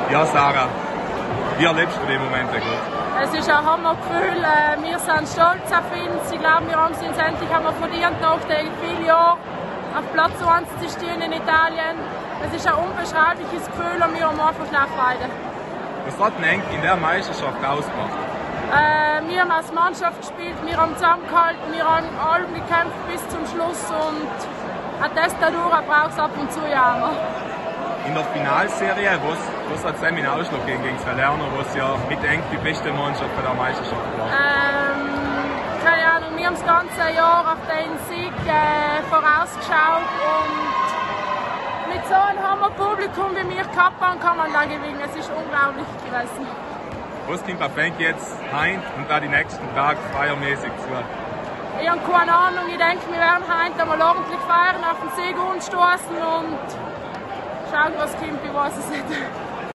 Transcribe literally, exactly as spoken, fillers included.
Ja, Sarah, wie erlebst du den Moment gut? Es ist ein Hammergefühl. Wir sind stolz auf uns. Ich glaube, wir haben es uns endlich haben wir verdient, nach den vielen Jahren auf Platz eins zu stehen in Italien. Es ist ein unbeschreibliches Gefühl und wir haben einfach Freude. Was hat denn eigentlich in der Meisterschaft ausgemacht? Äh, wir haben als Mannschaft gespielt, wir haben zusammengehalten, wir haben alle gekämpft bis zum Schluss und eine Testadura braucht es ab und zu ja immer. In der Finalserie, was, was hat es in Ausschlag gegen, gegen Salerno, was ja mit eng die beste Mannschaft bei der Meisterschaft war? Ähm, keine Ahnung, wir haben das ganze Jahr auf den Sieg äh, vorausgeschaut und mit so einem Hammerpublikum wie wir gehabt haben, kann man da gewinnen. Es ist unglaublich gewesen. Was kommt auf Fenk jetzt heim und da die nächsten Tage feiermäßig zu? Ich habe keine Ahnung, ich denke, wir werden heute mal ordentlich feiern, auf den Sieg anstoßen und schauen, was kommt, ich weiß es nicht.